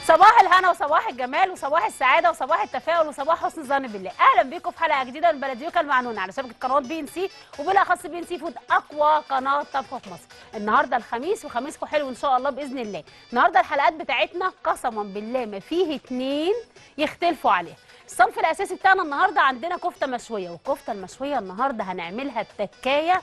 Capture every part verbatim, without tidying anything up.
صباح الهنا وصباح الجمال وصباح السعاده وصباح التفاؤل وصباح حسن الظن بالله. اهلا بيكم في حلقه جديده من بلديوكا المعنونه على شبكه قنوات بي ان سي، وبالاخص بي ان سي فود، اقوى قناه طبخ في مصر. النهارده الخميس وخميسكم حلو ان شاء الله باذن الله. النهارده الحلقات بتاعتنا قسما بالله ما فيه اتنين يختلفوا عليها. الصنف الاساسي بتاعنا النهارده عندنا كفته مشويه، والكفته المشويه النهارده هنعملها بتكايه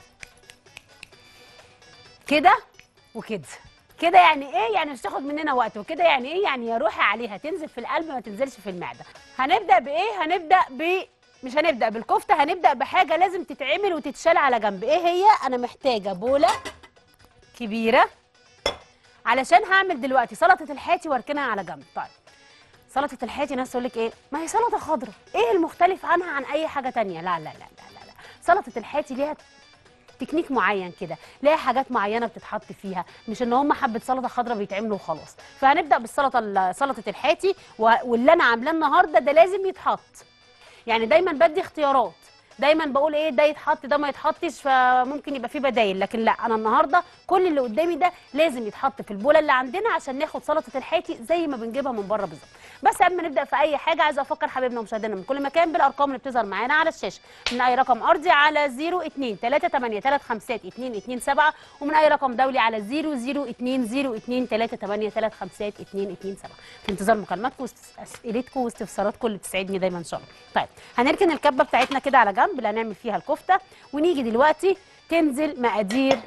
كده وكده. كده يعني ايه؟ يعني مش تاخد مننا وقت. وكده يعني ايه؟ يعني يا روحي عليها تنزل في القلب ما تنزلش في المعده. هنبدا بايه؟ هنبدا ب مش هنبدا بالكفته، هنبدا بحاجه لازم تتعمل وتتشال على جنب. ايه هي؟ انا محتاجه بوله كبيره علشان هعمل دلوقتي سلطه الحاتي واركنها على جنب. طيب سلطه الحاتي ناس تقول لك ايه؟ ما هي سلطه خضراء، ايه المختلف عنها عن اي حاجه ثانيه؟ لا لا لا لا لا, لا. سلطه الحاتي ليها تكنيك معين كده، ليها حاجات معينه بتتحط فيها، مش ان هم حبه سلطه خضراء بيتعملوا وخلاص. فهنبدا بالسلطه سلطه الحاتي، واللي انا عاملاه النهارده ده لازم يتحط. يعني دايما بدي اختيارات، دايما بقول ايه ده يتحط ده ما يتحطش، فممكن يبقى فيه بدايل، لكن لا، انا النهارده كل اللي قدامي ده لازم يتحط في البوله اللي عندنا عشان ناخد سلطه الحاتي زي ما بنجيبها من بره بالظبط. بس قبل ما نبدا في اي حاجه عايزه افكر حبايبنا ومشاهدينا من كل مكان بالارقام اللي بتظهر معانا على الشاشه، من اي رقم ارضي على صفر اتنين تلاتة تمانية تلاتة خمسة اتنين اتنين سبعة، ومن اي رقم دولي على صفر صفر اتنين صفر اتنين تلاتة تمانية تلاتة خمسة اتنين اتنين سبعة. في انتظار مكالماتكم واسئلتكم واستفساراتكم اللي بتسعدني دايما ان شاء الله. طيب هنركن الكبه بتاعتنا كده على جنب اللي هنعمل فيها الكفته، ونيجي دلوقتي تنزل مقادير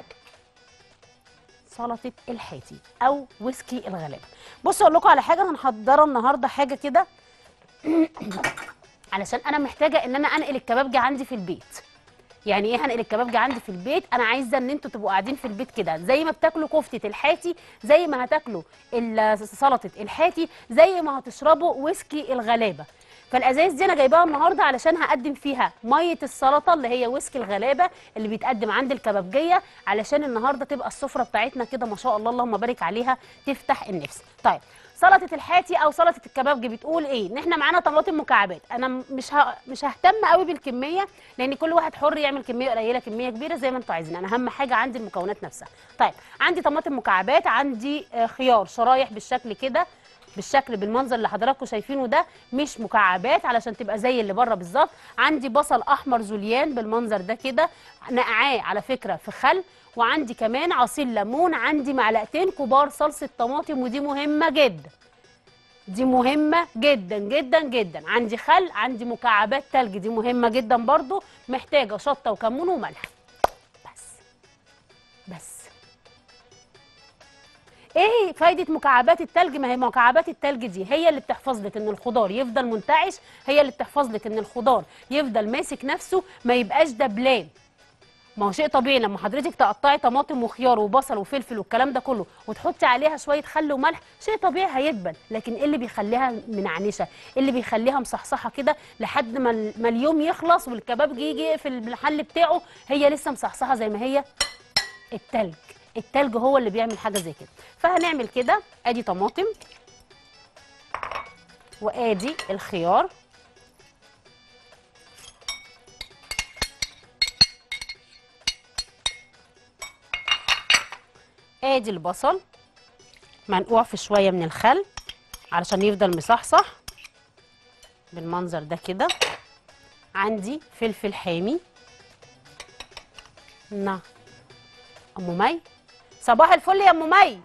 سلطه الحاتي او ويسكي الغلابه. بصوا اقول لكم على حاجه، انا محضره النهارده حاجه كده علشان انا محتاجه ان انا انقل الكبابجي عندي في البيت. يعني ايه هنقل الكبابجي عندي في البيت؟ انا عايزه ان انتوا تبقوا قاعدين في البيت كده زي ما بتاكلوا كفته الحاتي، زي ما هتاكلوا سلطه الحاتي، زي ما هتشربوا ويسكي الغلابه. فالازايز دي انا جايباها النهارده علشان هقدم فيها ميه السلطه اللي هي ويسكي الغلابه اللي بيتقدم عند الكبابجيه، علشان النهارده تبقى السفره بتاعتنا كده ما شاء الله اللهم بارك عليها تفتح النفس. طيب سلطه الحاتي او سلطه الكبابجي بتقول ايه؟ ان احنا معانا طماطم مكعبات. انا مش ه... مش ههتم قوي بالكميه، لان كل واحد حر يعمل كميه قليله كميه كبيره زي ما انتوا عايزين. انا اهم حاجه عندي المكونات نفسها. طيب عندي طماطم مكعبات، عندي خيار شرايح بالشكل كده، بالشكل بالمنظر اللي حضراتكم شايفينه ده، مش مكعبات علشان تبقى زي اللي بره بالظبط. عندي بصل احمر جوليان بالمنظر ده كده، نقعاه على فكره في خل، وعندي كمان عصير ليمون، عندي معلقتين كبار صلصه طماطم، ودي مهمه جدا، دي مهمه جدا جدا جدا. عندي خل، عندي مكعبات تلج، دي مهمه جدا برضو. محتاجه شطه وكمون وملح بس. بس ايه فايده مكعبات التلج؟ ما هي مكعبات التلج دي هي اللي بتحفظ لك ان الخضار يفضل منتعش، هي اللي بتحفظ لك ان الخضار يفضل ماسك نفسه ما يبقاش دبلان. ما هو شيء طبيعي لما حضرتك تقطعي طماطم وخيار وبصل وفلفل والكلام ده كله وتحطي عليها شويه خل وملح، شيء طبيعي هيدبل. لكن ايه اللي بيخليها منعنشه؟ ايه اللي بيخليها مصحصحه كده لحد ما ما اليوم يخلص والكبابجي يجي يقفل المحل بتاعه هي لسه مصحصحه زي ما هي؟ التلج. التلج هو اللي بيعمل حاجه زي كده. فهنعمل كده، ادي طماطم وادي الخيار، ادي البصل منقوع في شويه من الخل علشان يفضل مصحصح بالمنظر ده كده. عندي فلفل حامي. نعم ام مي، صباح الفل يا ام مي.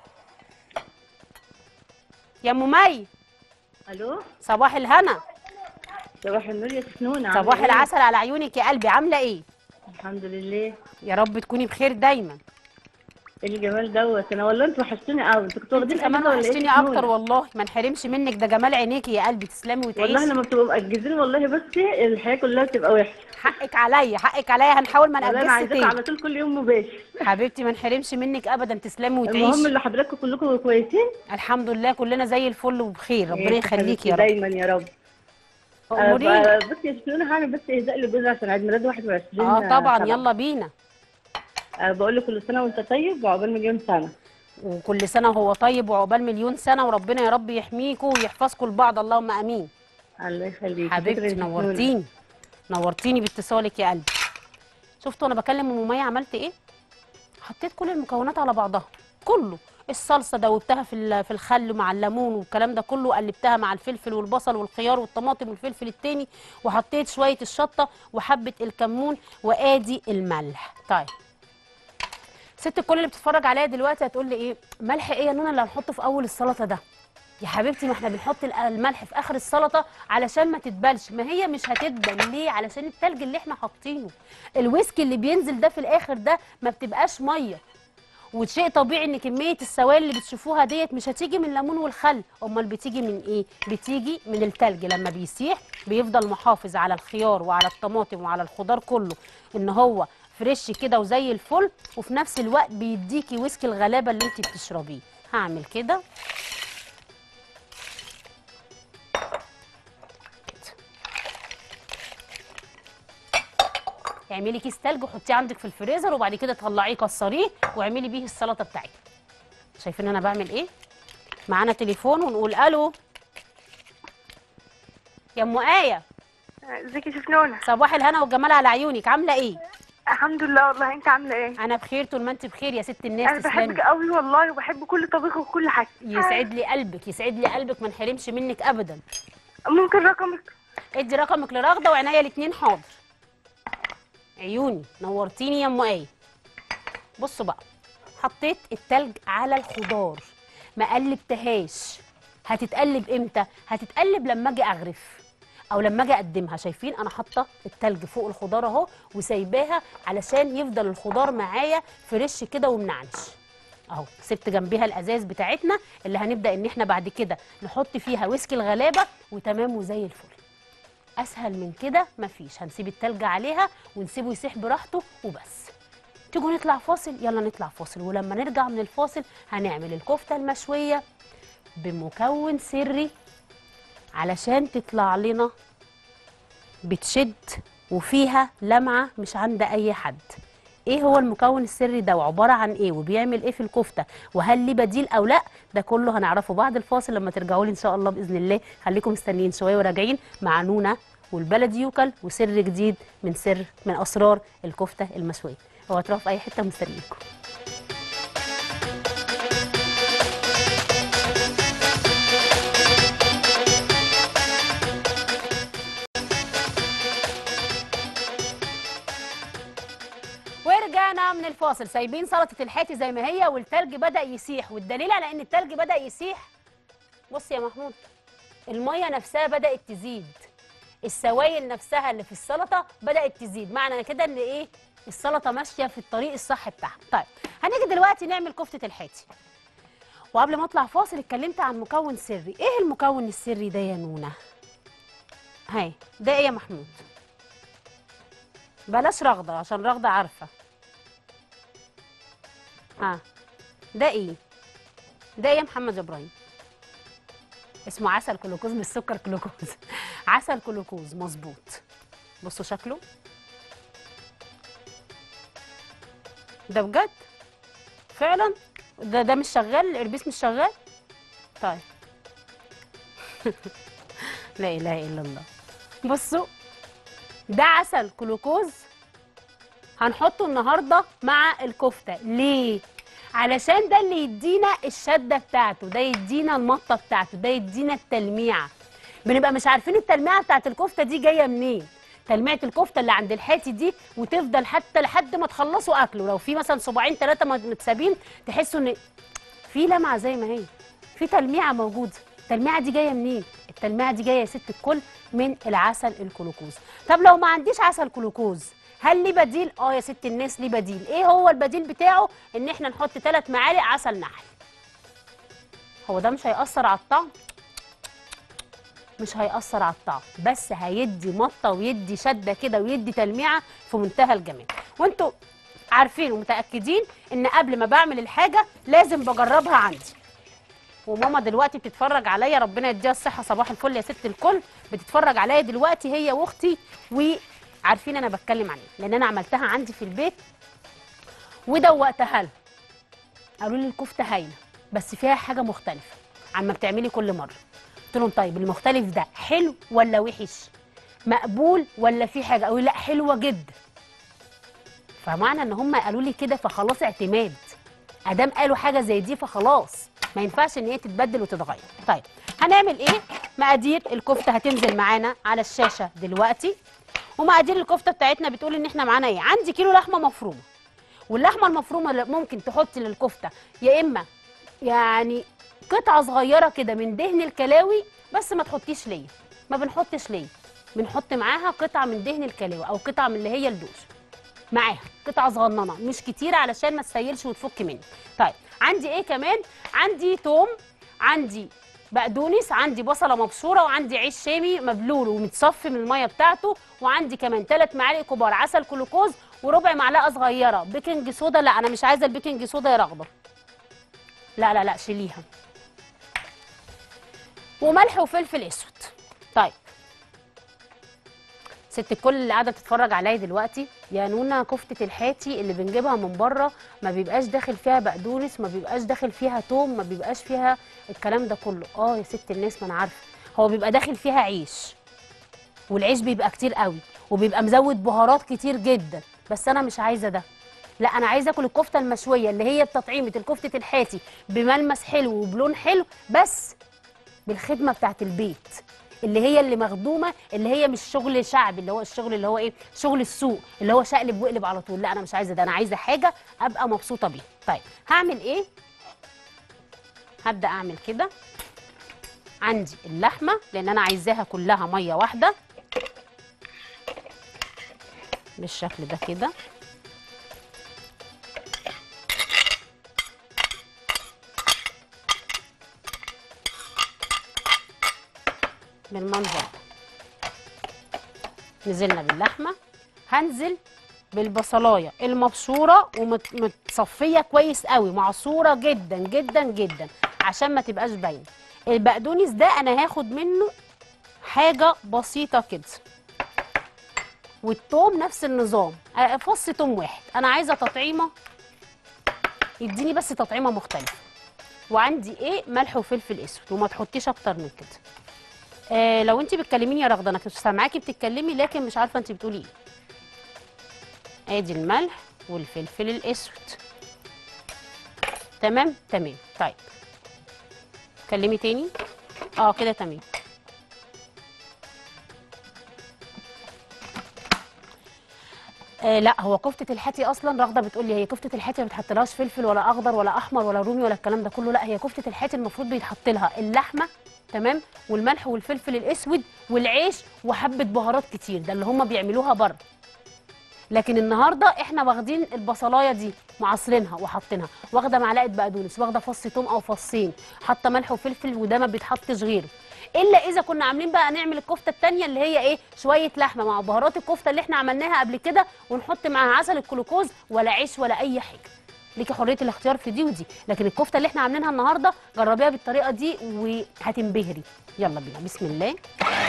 يا ام مي، الو، صباح الهنا. صباح النور يا سنونه. صباح إيه؟ العسل على عيونك يا قلبي، عامله ايه؟ الحمد لله. يا رب تكوني بخير دايما. ايه الجمال دوت؟ انا والله انتوا وحشتوني قوي. انتوا كنتوا انت واخدين كمان اجازه ولا ايه وحشتيني يا اكتر سنونه؟ والله، ما نحرمش منك، ده جمال عينيكي يا قلبي، تسلمي والله وتعيشي. لما بتبقوا مأجزين والله بصي الحياه كلها بتبقى وحشه. حقك عليا، حقك عليا، هنحاول ما والله انا نأجزش عايزاكم تاني. على طول كل يوم مباشر. حبيبتي ما نحرمش منك ابدا، تسلمي المهم وتعيشي. اللي حضراتكم كلكم كويسين. الحمد لله كلنا زي الفل وبخير، ربنا ماشي يخليكي حبيبتي يا رب. دايما يا رب. آه اموريني. ب- بصي يا سنونه، هعمل بس اهداء لجوزي عشان عيد ميلاده واحد وعشرين اه طبعا، سبعة. يلا بينا. آه بقول له كل سنه وانت طيب وعقبال مليون سنه. وكل سنه وهو طيب وعقبال مليون سنه، وربنا يا رب يحميكوا ويحفظكوا لبعض، اللهم امين. الله يخليكي. شكرا حبيبتي يا سنونه. نورتيني، نورتيني باتصالك يا قلبي. شفتوا انا بكلم ام مي عملت ايه؟ حطيت كل المكونات على بعضها كله. الصلصه دوبتها في في الخل مع الليمون والكلام ده كله، قلبتها مع الفلفل والبصل والخيار والطماطم والفلفل التاني، وحطيت شويه الشطه وحبه الكمون وادي الملح. طيب ست الكل اللي بتتفرج عليا دلوقتي هتقول لي ايه ملح ايه يا نونا اللي هنحطه في اول السلطه ده؟ يا حبيبتي ما احنا بنحط الملح في اخر السلطه علشان ما تتبلش. ما هي مش هتتبل ليه؟ علشان التلج اللي احنا حاطينه، الويسكي اللي بينزل ده في الاخر ده ما بتبقاش ميه، وشيء طبيعي ان كميه السوائل اللي بتشوفوها ديت مش هتيجي من الليمون والخل، امال بتيجي من ايه؟ بتيجي من التلج. لما بيسيح بيفضل محافظ على الخيار وعلى الطماطم وعلى الخضار كله ان هو فريش كده وزي الفل، وفي نفس الوقت بيديكي ويسكي الغلابه اللي انت بتشربيه. هعمل كده اعملي كيس تلج وحطيه عندك في الفريزر، وبعد كده طلعيه كسريه واعملي بيه السلطه بتاعتك. شايفين انا بعمل ايه؟ معانا تليفون ونقول الو. يا ام ايه، ازيك يا شيف نونا؟ صباح الهنا والجمال على عيونك، عامله ايه؟ الحمد لله والله، انت عامله ايه؟ انا بخير طول ما انت بخير يا ست الناس. انا بحبك قوي والله، وبحب كل طبيخ وكل حاجه. يسعد لي قلبك، يسعد لي قلبك، ما نحرمش منك ابدا. ممكن رقمك؟ ادي رقمك لرغده وعناية الاثنين. حاضر عيوني، نورتيني يا ام ايه. بصوا بقى، حطيت التلج على الخضار ما قلبتهاش. هتتقلب امتى؟ هتتقلب لما اجي اغرف او لما اجي اقدمها. شايفين انا حاطه التلج فوق الخضار اهو وسايباها علشان يفضل الخضار معايا فريش كده ومنعنش اهو. سبت جنبيها الازاز بتاعتنا اللي هنبدا ان احنا بعد كده نحط فيها ويسكي الغلابه، وتمام وزي الفل. اسهل من كده مفيش. هنسيب التلج عليها ونسيبه يسيح براحته وبس. تيجوا نطلع فاصل؟ يلا نطلع فاصل، ولما نرجع من الفاصل هنعمل الكفته المشويه بمكون سري علشان تطلع لنا بتشد وفيها لمعه مش عند اي حد. ايه هو المكون السري ده وعباره عن ايه وبيعمل ايه في الكفته وهل ليه بديل او لا؟ ده كله هنعرفه بعد الفاصل لما ترجعوا لي ان شاء الله باذن الله. خليكم مستنيين شويه وراجعين مع نونا والبلدي يوكل وسر جديد من سر من اسرار الكفته المشويه. هو تروحوا في اي حته، مستنيينكم. ورجعنا من الفاصل. سايبين سلطه الحاتي زي ما هي والتلج بدا يسيح، والدليل على ان التلج بدا يسيح بص يا محمود، الميه نفسها بدات تزيد، السوائل نفسها اللي في السلطه بدات تزيد. معنى كده ان ايه؟ السلطه ماشيه في الطريق الصح بتاعها. طيب هنيجي دلوقتي نعمل كفته الحاتي، وقبل ما اطلع فاصل اتكلمت عن مكون سري. ايه المكون السري ده يا نونا؟ هاي ده ايه يا محمود؟ بلاش رغده عشان رغده عارفه. ها ده ايه؟ ده ايه يا محمد ابراهيم؟ اسمه عسل كلوكوز، مش سكر كلوكوز. عسل كلوكوز مظبوط. بصوا شكله ده بجد فعلا. ده ده مش شغال؟ الاربيس مش شغال؟ طيب. لا اله الا الله. بصوا ده عسل كلوكوز هنحطه النهارده مع الكفته. ليه؟ علشان ده اللي يدينا الشده بتاعته، ده يدينا المطه بتاعته، ده يدينا التلميعه. بنبقى مش عارفين التلميعه بتاعت الكفته دي جايه منين. تلميعه الكفته اللي عند الحاتي دي وتفضل حتى لحد ما تخلصوا اكله، لو في مثلا صباعين ثلاثه متسابين تحسوا ان في لمعه زي ما هي، في تلميعه موجوده. التلميعه دي جايه منين؟ التلميعه دي جايه يا ست الكل من العسل الكلوكوز. طب لو ما عنديش عسل كلوكوز هل ليه بديل؟ اه يا ست الناس ليه بديل. ايه هو البديل بتاعه؟ ان احنا نحط ثلاث معالق عسل نحل. هو ده مش هيأثر على الطعم؟ مش هيأثر على الطعم، بس هيدي مطه ويدي شده كده ويدي تلميعه في منتهى الجمال. وانتوا عارفين ومتأكدين ان قبل ما بعمل الحاجه لازم بجربها عندي. وماما دلوقتي بتتفرج عليا، ربنا يديها الصحه، صباح الفل يا ست الكل، بتتفرج عليا دلوقتي هي واختي، وعارفين انا بتكلم عن ايه لان انا عملتها عندي في البيت ودوقتها لها. قالوا لي الكفته هايله بس فيها حاجه مختلفه عن ما بتعملي كل مره. قلت لهم طيب المختلف ده حلو ولا وحش؟ مقبول ولا في حاجه؟ قالوا لي لا حلوه جدا. فمعنى ان هم قالوا لي كده فخلاص اعتماد. ادام قالوا حاجه زي دي فخلاص ما ينفعش ان هي تتبدل وتتغير. طيب هنعمل ايه؟ مقادير الكفته هتنزل معانا على الشاشه دلوقتي. ومقادير الكفته بتاعتنا بتقول ان احنا معانا ايه؟ عندي كيلو لحمه مفرومه، واللحمه المفرومه اللي ممكن تحطي للكفته يا اما يعني قطعه صغيره كده من دهن الكلاوي، بس ما تحطيش ليه، ما بنحطش ليه، بنحط معاها قطعه من دهن الكلاوي او قطعه من اللي هي الدوش معاها، قطعه صغننه مش كتيره علشان ما تسيلش وتفك مني. طيب عندي ايه كمان؟ عندي توم، عندي بقدونس، عندي بصله مبشوره، وعندي عيش شامي مبلول ومتصفي من الميه بتاعته، وعندي كمان ثلاث معالق كبار عسل كلوكوز، وربع معلقه صغيره بيكنج صودا. لا انا مش عايزه البيكنج صودا يا رغده، لا لا لا شيليها. وملح وفلفل اسود. طيب ست الكل اللي قاعده بتتفرج عليا دلوقتي، يا نونا كفته الحاتي اللي بنجيبها من بره ما بيبقاش داخل فيها بقدونس، ما بيبقاش داخل فيها توم، ما بيبقاش فيها الكلام ده كله. اه يا ست الناس ما انا عارفه، هو بيبقى داخل فيها عيش، والعيش بيبقى كتير قوي وبيبقى مزود بهارات كتير جدا، بس انا مش عايزه ده. لا انا عايزه اكل الكفته المشويه اللي هي بتطعيمه الكفته الحاتي بملمس حلو وبلون حلو، بس بالخدمه بتاعت البيت اللي هي اللي مخدومه، اللي هي مش شغل شعبي، اللي هو الشغل اللي هو ايه، شغل السوق اللي هو شقلب وقلب على طول. لا انا مش عايزه ده، انا عايزه حاجه ابقى مبسوطه بيها. طيب هعمل ايه؟ هبدا اعمل كده. عندي اللحمه لان انا عايزاها كلها ميه واحده بالشكل ده كده. بالمنظر نزلنا باللحمه، هنزل بالبصلايه المبشوره ومتصفيه كويس قوي، معصوره جدا جدا جدا عشان ما تبقاش باينه. البقدونس ده انا هاخد منه حاجه بسيطه كده، والثوم نفس النظام، فص ثوم واحد. انا عايزه تطعيمه يديني بس تطعيمه مختلفه. وعندي ايه؟ ملح وفلفل اسود، وما تحطيش اكتر من كده. آه لو انت بتكلميني يا رغده انا كنت سامعاكي بتتكلمي لكن مش عارفه انت بتقولي ايه. ادي الملح والفلفل الاسود. تمام تمام. طيب كلمي تاني. اه كده تمام. آه لا هو كفته الحاتي اصلا رغده بتقول لي هي كفته الحاتي ما بتحطلهاش فلفل ولا اخضر ولا احمر ولا رومي ولا الكلام ده كله. لا هي كفته الحاتي المفروض بيتحط لها اللحمه تمام، والملح والفلفل الاسود والعيش وحبه بهارات كتير، ده اللي هم بيعملوها بره. لكن النهارده احنا واخدين البصلايه دي معصرينها وحاطينها، واخده معلقه بقدونس، واخده فص ثوم او فصين، حاطه ملح وفلفل، وده ما بيتحطش غيره. الا اذا كنا عاملين بقى نعمل الكفته الثانيه اللي هي ايه، شويه لحمه مع بهارات الكفته اللي احنا عملناها قبل كده، ونحط معاها عسل الكلوكوز ولا عيش ولا اي حاجه. ليكي حريه الاختيار في دي ودي، لكن الكفته اللي احنا عاملينها النهارده جربيها بالطريقه دي وهتنبهري. يلا بينا بسم الله.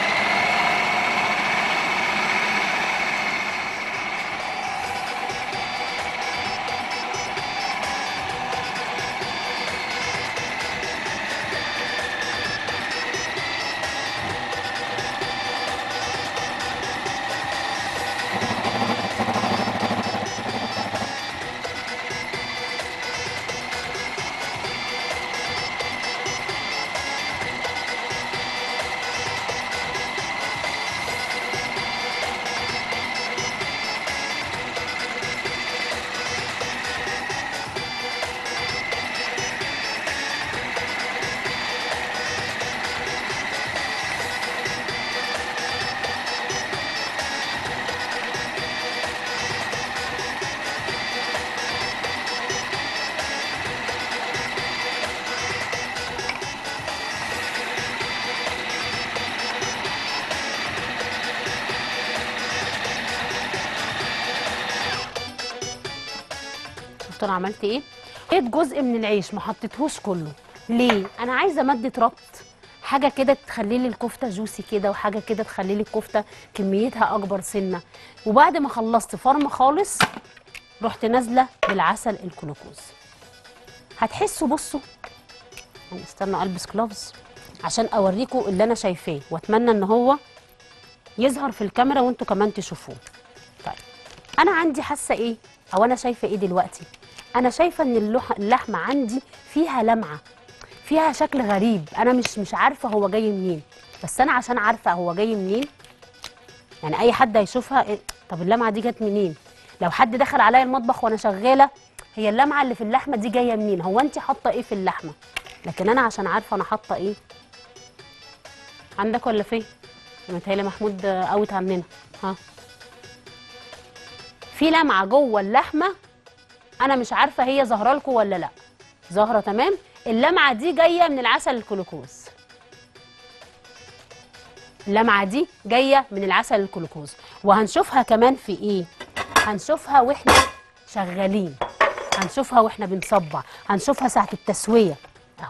انا عملت ايه؟ حطيت جزء من العيش ما حطيتهوش كله. ليه؟ انا عايزه ماده ربط، حاجه كده تخلي لي الكفته جوسي كده، وحاجه كده تخلي لي الكفته كميتها اكبر سنه. وبعد ما خلصت فرم خالص رحت نازله بالعسل الكلوكوز. هتحسوا بصوا، يعني استنوا البس كلوفز عشان اوريكم اللي انا شايفاه، واتمنى ان هو يظهر في الكاميرا وانتوا كمان تشوفوه. طيب انا عندي حاسه ايه او انا شايفه ايه دلوقتي؟ انا شايفه ان اللح- اللحمه عندي فيها لمعه، فيها شكل غريب، انا مش مش عارفه هو جاي منين، بس انا عشان عارفه هو جاي منين. يعني اي حد هيشوفها إيه؟ طب اللمعه دي جت منين؟ لو حد دخل عليا المطبخ وانا شغاله، هي اللمعه اللي في اللحمه دي جايه منين؟ هو انت حاطه ايه في اللحمه؟ لكن انا عشان عارفه انا حاطه ايه. عندك ولا فين؟ متهيألي محمود اوت عننا. ها، في لمعه جوه اللحمه، انا مش عارفه هي ظاهره لكم ولا لا. ظاهره تمام. اللمعه دي جايه من العسل الجلوكوز. اللمعه دي جايه من العسل الجلوكوز، وهنشوفها كمان في ايه؟ هنشوفها واحنا شغالين، هنشوفها واحنا بنصبع، هنشوفها ساعه التسويه. اهو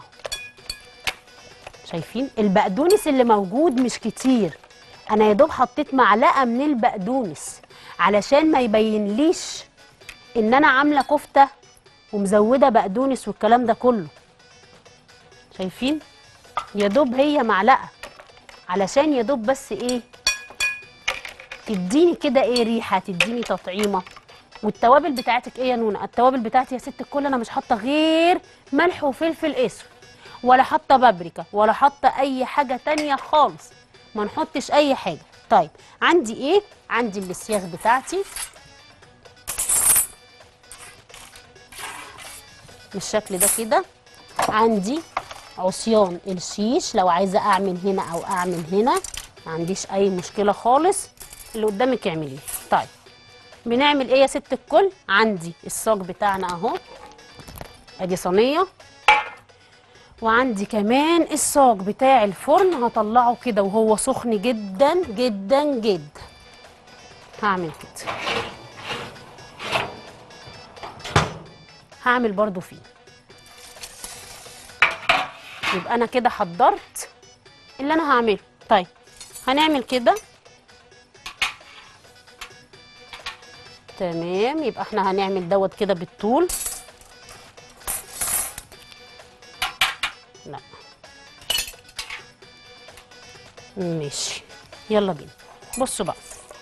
شايفين البقدونس اللي موجود مش كتير، انا يا دوب حطيت معلقه من البقدونس علشان ما يبينليش ان انا عامله كفته ومزوده بقدونس والكلام ده كله. شايفين؟ يا دوب هي معلقه علشان يا دوب بس ايه، تديني كده ايه ريحه، تديني تطعيمه. والتوابل بتاعتك ايه يا نونا؟ التوابل بتاعتي يا ست الكل انا مش حاطه غير ملح وفلفل اسود، ولا حاطه بابريكا، ولا حاطه اي حاجه تانية خالص، ما نحطش اي حاجه. طيب عندي ايه؟ عندي السياخ بتاعتي بالشكل ده كده. عندي عصيان الشيش، لو عايزه اعمل هنا او اعمل هنا ما عنديش اي مشكله خالص، اللي قدامك اعمليه. طيب بنعمل ايه يا ست الكل؟ عندي الصاج بتاعنا اهو، ادي صينيه، وعندي كمان الصاج بتاع الفرن هطلعه كده وهو سخن جدا جدا جدا. هعمل كده، هعمل برضو فيه، يبقى انا كده حضرت اللي انا هعمله. طيب هنعمل كده تمام، يبقى احنا هنعمل دوت كده بالطول. لا ماشي، يلا بينا. بصوا بقى،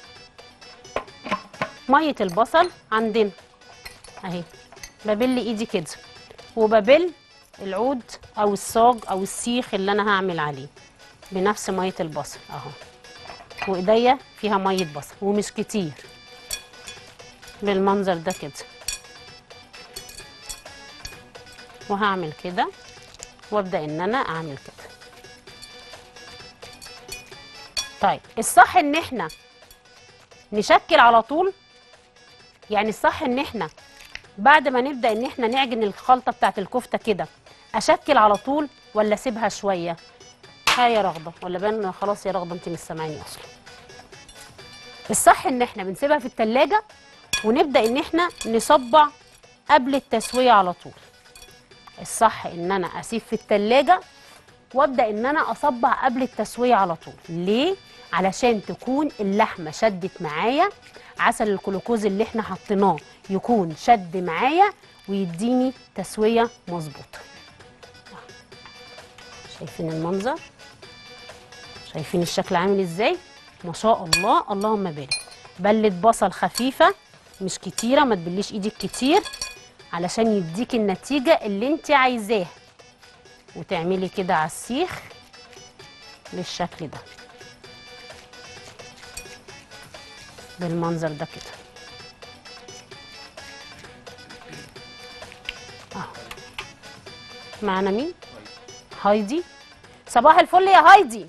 ميه البصل عندنا اهي، ببل ايدي كده وببل العود او الصاج او السيخ اللي انا هعمل عليه بنفس ميه البصل اهو، وايديا فيها ميه بصل ومش كتير، بالمنظر ده كده. وهعمل كده وابدا ان انا اعمل كده. طيب الصح ان احنا نشكل على طول، يعني الصح ان احنا بعد ما نبدا ان احنا نعجن الخلطه بتاعت الكفته كده اشكل على طول ولا اسيبها شويه؟ ها يا رغده، ولا بان خلاص يا رغده انت مش سامعاني اصلا. الصح ان احنا بنسيبها في التلاجة ونبدا ان احنا نصبع قبل التسويه على طول. الصح ان انا اسيب في التلاجة وابدا ان انا اصبع قبل التسويه على طول. ليه؟ علشان تكون اللحمه شدت معايا، عسل الجلوكوز اللي احنا حطيناه يكون شد معايا ويديني تسويه مظبوطه. شايفين المنظر؟ شايفين الشكل عامل ازاي؟ ما شاء الله، اللهم بارك. بلة بصل خفيفه مش كتيره، ما تبليش ايدك كتير علشان يديكي النتيجه اللي انت عايزاها. وتعملي كده على السيخ بالشكل ده، بالمنظر ده كده اهو. معانا مين؟ هايدي. صباح الفل يا هايدي.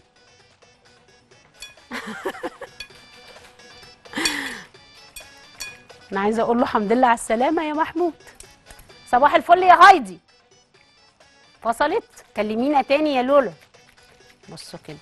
انا عايزه اقول له الحمد لله على السلامه يا محمود. صباح الفل يا هايدي. فصلت؟ كلمينا تاني يا لولو. بصوا كده،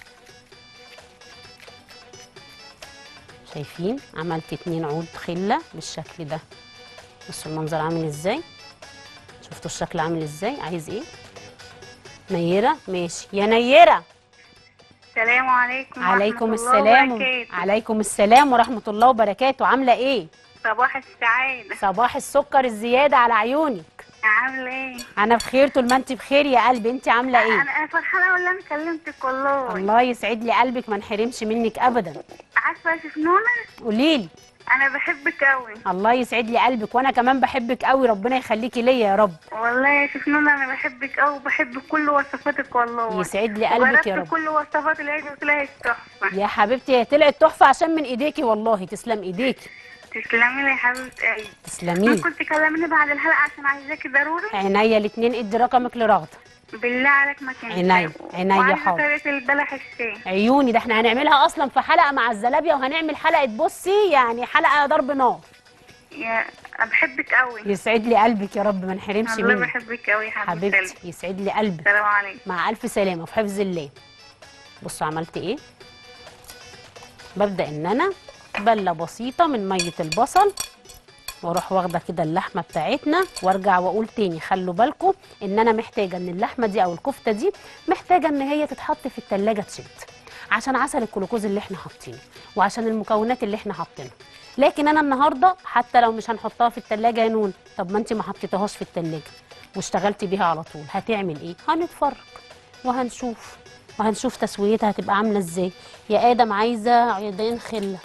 شايفين عملت اتنين عود خله بالشكل ده. بصوا المنظر عامل ازاي، شفتوا الشكل عامل ازاي؟ عايز ايه؟ نيره؟ ماشي يا نيره. السلام عليكم. عليكم ورحمة السلام. الله وبركاته. عليكم السلام ورحمه الله وبركاته. عامله ايه؟ صباح السعادة. صباح السكر الزياده على عيونك. عاملة ايه؟ انا بخير طول ما انت بخير يا قلبي. انت عامله ايه؟ انا انا فرحانة والله انا كلمتك والله. الله يسعد لي قلبك، ما نحرمش منك ابدا. عارفه يا شيف نونه، قوليلي. انا بحبك قوي. الله يسعد لي قلبك، وانا كمان بحبك قوي، ربنا يخليكي ليا يا رب. والله يا شيف نونه انا بحبك قوي وبحب كل وصفاتك والله. يسعد لي قلبك يا وجربت رب. كل وصفات العيش وطلعت تحفه. يا حبيبتي هي طلعت تحفه عشان من ايديكي، والله تسلم ايديكي. تسلمي لي يا حبيبه قلبي. تسلمي. ممكن تكلميني بعد الحلقه عشان عايزاكي ضروري؟ عينيا الاتنين، ادي رقمك لرغده. بالله عليك ما تنسى. عينيا عينيا وعايزه حاضر. طريقه البلح الشاي. عيوني، ده احنا هنعملها اصلا في حلقه مع الزلابيه، وهنعمل حلقه بصي يعني حلقه ضرب نار. يا بحبك قوي. يسعد لي قلبك يا رب، ما نحرمش والله منك. بحبك قوي يا حبيبتي. حبيبتي يسعد لي قلبك. السلام عليكم. مع الف سلامه وفي حفظ الله. بصوا عملت ايه. ببدا ان انا بله بسيطه من ميه البصل، واروح واخده كده اللحمه بتاعتنا، وارجع واقول تاني خلوا بالكم ان انا محتاجه ان اللحمه دي او الكفته دي محتاجه ان هي تتحط في التلاجة تشد، عشان عسل الجلوكوز اللي احنا حاطينه وعشان المكونات اللي احنا حاطينها. لكن انا النهارده حتى لو مش هنحطها في التلاجة يا نون، طب ما انت ما حطيتهاش في التلاجة واشتغلتي بيها على طول، هتعمل ايه؟ هنتفرج وهنشوف وهنشوف تسويتها هتبقى عامله ازاي. يا ادم عايزه عيدان خله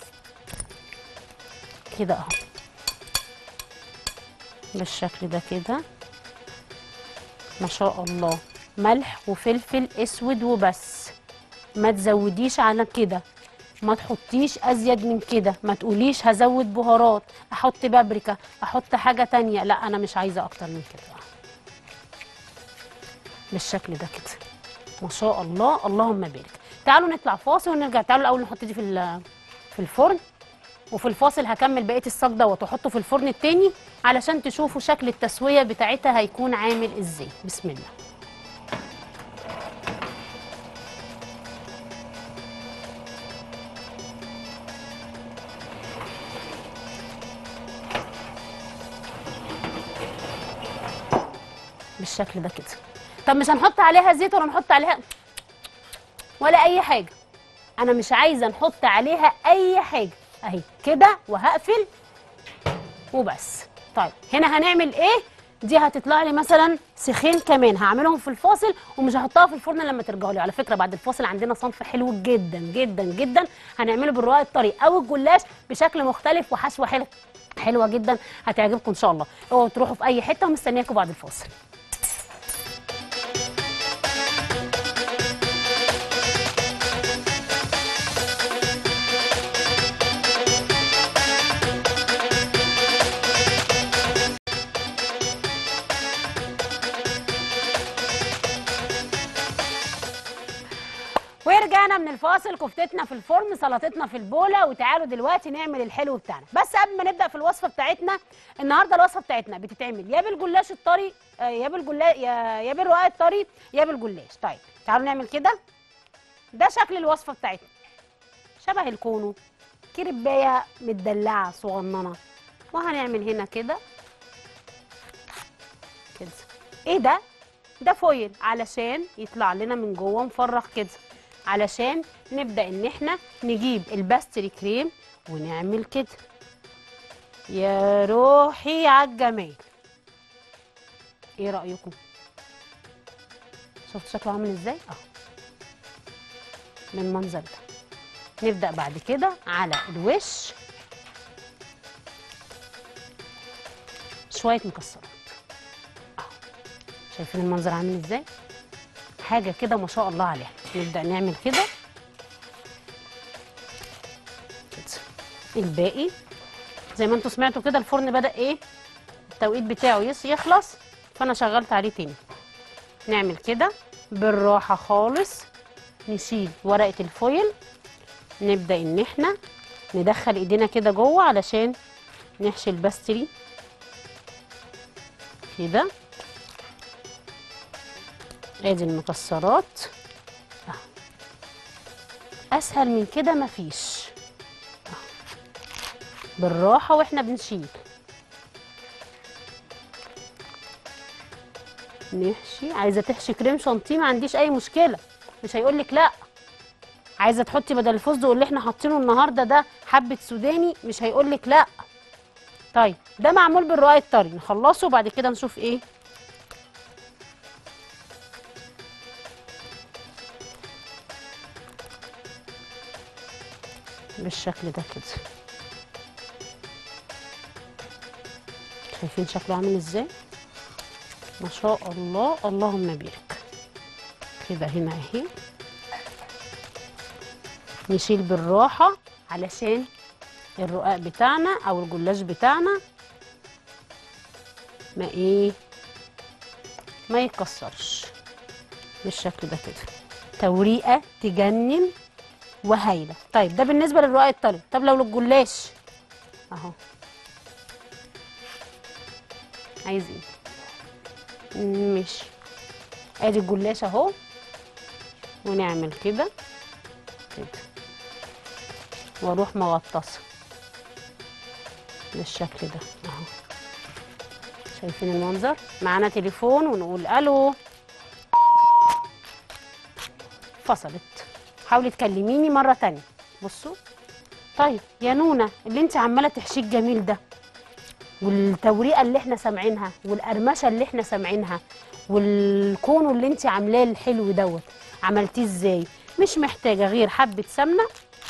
كده اهو بالشكل ده كده، ما شاء الله. ملح وفلفل اسود وبس، ما تزوديش على كده، ما تحطيش ازيد من كده، ما تقوليش هزود بهارات، احط بابريكا، احط حاجه تانية، لا انا مش عايزه اكتر من كده. بالشكل ده كده ما شاء الله، اللهم بارك. تعالوا نطلع فاصل ونرجع. تعالوا الاول نحط دي في في الفرن، وفي الفاصل هكمل بقيه الصاج دوت واحطه في الفرن التاني علشان تشوفوا شكل التسويه بتاعتها هيكون عامل ازاي. بسم الله. بالشكل ده كده. طب مش هنحط عليها زيت ولا نحط عليها ولا اي حاجه، انا مش عايزه نحط عليها اي حاجه اهي كده، وهقفل وبس. طيب هنا هنعمل ايه؟ دي هتطلع لي مثلا سيخين كمان، هعملهم في الفاصل ومش هحطها في الفرن لما ترجعوا لي. على فكره بعد الفاصل عندنا صنف حلو جدا جدا جدا هنعمله بالرقاق الطري او الجلاش بشكل مختلف وحشوه حلوه حلوه جدا هتعجبكم ان شاء الله. اوعوا تروحوا في اي حته، ومستنياكم بعد الفاصل. ورجعنا من الفاصل، كفتتنا في الفرن، سلطتنا في البوله، وتعالوا دلوقتي نعمل الحلو بتاعنا. بس قبل ما نبدا في الوصفه بتاعتنا النهارده، الوصفه بتاعتنا بتتعمل يا بالجلاش الطري يا بالجلاش يا يا بالرقاق الطري يا بالجلاش. طيب تعالوا نعمل كده. ده شكل الوصفه بتاعتنا، شبه الكونو، كريبايه مدلعه صغننه. وهنعمل هنا كده كده. ايه ده؟ ده فويل علشان يطلع لنا من جوه مفرغ كده، علشان نبدا ان احنا نجيب الباستري كريم ونعمل كده. يا روحي عالجمال، ايه رايكم؟ شفتوا شكله عامل ازاي؟ اهو بالمنظر ده. نبدا بعد كده على الوش شويه مكسرات. اهو شايفين المنظر عامل ازاي؟ حاجه كده ما شاء الله عليها. نبدا نعمل كده كده. الباقي زي ما انتم سمعتوا كده، الفرن بدا ايه التوقيت بتاعه يخلص، فانا شغلت عليه تاني. نعمل كده بالراحه خالص، نشيل ورقه الفويل، نبدا ان احنا ندخل ايدينا كده جوه علشان نحشي الباستري كده. ادي المكسرات، اسهل من كده مفيش. بالراحه واحنا بنشيل نحشي. عايزه تحشي كريم شانتيه ما عنديش اي مشكله، مش هيقولك لا. عايزه تحطي بدل الفستق اللي احنا حاطينه النهارده ده حبه سوداني، مش هيقولك لا. طيب ده معمول بالرقاق الطري، نخلصه وبعد كده نشوف ايه. بالشكل ده كده. شايفين شكله عامل ازاي؟ ما شاء الله، اللهم بارك. كده هنا اهي. نشيل بالراحه علشان الرقاق بتاعنا او الجلاش بتاعنا ما ايه ما يتكسرش. بالشكل ده كده. توريقه تجنن وهايله. طيب ده بالنسبه للرقاق الطري. طب لو للجلاش اهو، عايز ايه؟ ماشي. ادي الجلاش اهو، ونعمل كده كده واروح مغطسه بالشكل ده اهو. شايفين المنظر؟ معانا تليفون ونقول الو. فصلت. حاولي تكلميني مره تانية. بصوا. طيب يا نونا، اللي انت عماله تحشيه الجميل ده والتوريقه اللي احنا سامعينها والقرمشه اللي احنا سامعينها والكونو اللي انت عاملاه الحلو دوت، عملتيه ازاي؟ مش محتاجه غير حبه سمنه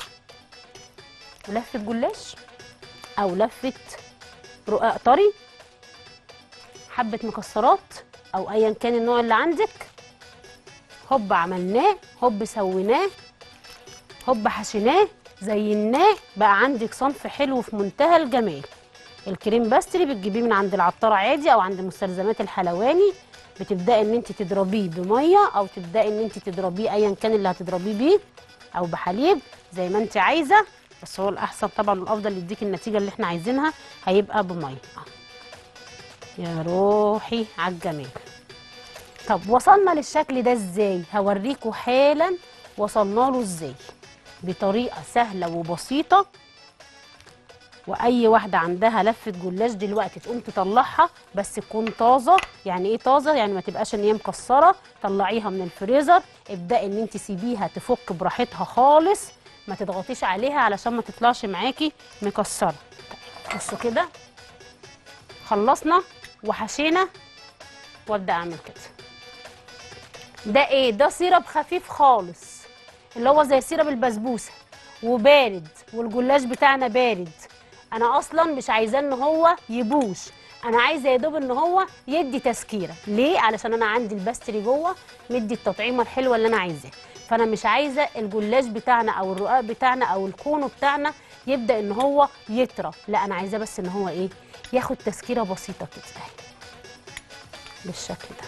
ولفه جلاش او لفه رقاق طري، حبه مكسرات او ايا كان النوع اللي عندك. هوب عملناه، هوب سويناه، هوب حشيناه، زيناه، بقى عندك صنف حلو في منتهى الجمال. الكريم باستري بتجيبيه من عند العطار عادي او عند مستلزمات الحلواني. بتبداي ان انت تضربيه بميه او تبداي ان انت تضربيه ايا كان اللي هتضربيه بيه، او بحليب زي ما انت عايزه. بس هو الاحسن طبعا والافضل يديك النتيجه اللي احنا عايزينها هيبقى بميه. يا روحي على الجمال. طب وصلنا للشكل ده ازاي؟ هوريكم حالا وصلنا له ازاي بطريقه سهله وبسيطه. واي واحده عندها لفه جلاش دلوقتي تقوم تطلعها، بس تكون طازه. يعني ايه طازه؟ يعني ما تبقاش ان هي مكسره. طلعيها من الفريزر، ابداي ان انت سيبيها تفك براحتها خالص، ما تضغطيش عليها علشان ما تطلعش معاكي مكسره. بصوا كده، خلصنا وحشينا وابدا اعمل كده. ده ايه؟ ده سيرب خفيف خالص، اللي هو زي سيرب البسبوسه، وبارد، والجلاش بتاعنا بارد. انا اصلا مش عايزاه ان هو يبوش، انا عايزه يا دوب ان هو يدي تسكيره. ليه؟ علشان انا عندي الباستري جوه مدي التطعيمه الحلوه اللي انا عايزاها. فانا مش عايزه الجلاش بتاعنا او الرقاق بتاعنا او الكونو بتاعنا يبدا ان هو يطرى، لا انا عايزاه بس ان هو ايه، ياخد تسكيره بسيطه كده اهي بالشكل ده.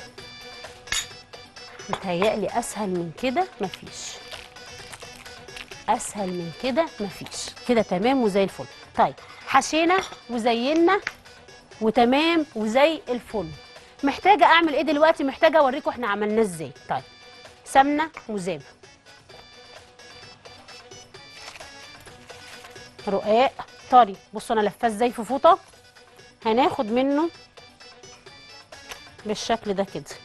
متهيألي اسهل من كده مفيش، اسهل من كده مفيش. كده تمام وزي الفل. طيب حشينا وزينا وتمام وزي الفل. محتاجه اعمل ايه دلوقتي؟ محتاجه اوريكم احنا عملناه ازاي. طيب سمنه مذاب، رقاق طري. بصوا انا لفاه ازاي في فوطه. هناخد منه بالشكل ده كده.